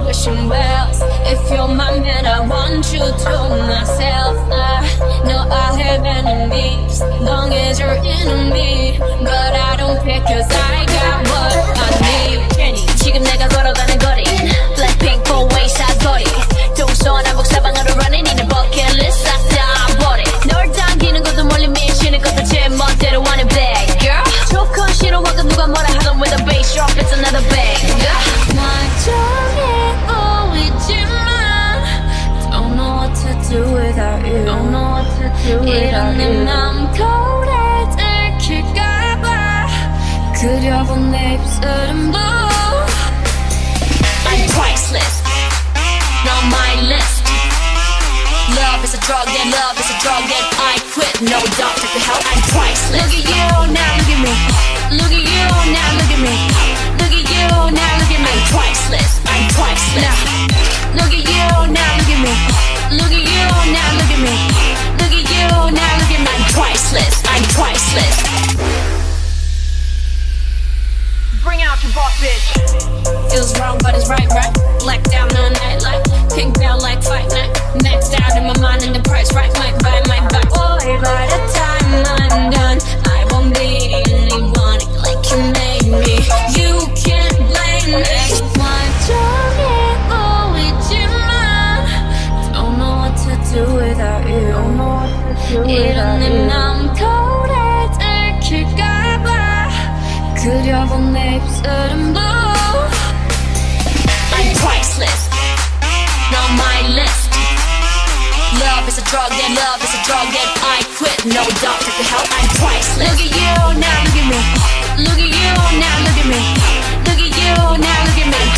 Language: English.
wishing well. If you're my man, I want you to myself. I know I have enemies, long as you're into me. But I don't care cause I got what I need. Jennie, 지금 내가 걸어가는 거리 BLACKPINK four-way sagori. 동서남북 사방으로 running in a bucket list 싹다 버리. 널 당기는 것도 멀리 미치는 것도 제 멋대로 하는 bad girl. 조건 싫어하고 누가 뭐라 하던 with a bass drop it's another bang. 멀쩡해 보이지만 don't know what to do without you. Don't know what to do without you. 이런 내 맘 거울에 들킬까봐 그려본 내 입술은 blue. I'm priceless, on my list. Love is a drug and love is a drug and I quit. No doctor to help. I'm priceless. Look at you now, look at me. Look at you now, look at me. Look at you now, look at me. I'm priceless. I'm priceless. Look at you now, look at me. Look at you now, look at me. Look at you now, look at me. I'm priceless. I'm priceless. Bring out your boss bitch. Feels wrong but it's right, right. Blacked out on night light. Pink belt like fight night. Maxed out in my mind and the price right. Might buy my back. Boy, by the time I'm done, I won't be anyone like you made me. You can't blame me. 멀쩡해 보이지만 don't know what to do without you. Don't know what to do without you. 이런 내 맘 거울에 들킬까봐 그려본 내 입술은 blue. I'm priceless, on my list. Love is a drug and love is a drug and I quit. No doctor to help. I'm priceless. Look at you now, look at me. Look at you now, look at me. Look at you now, look at me. I'm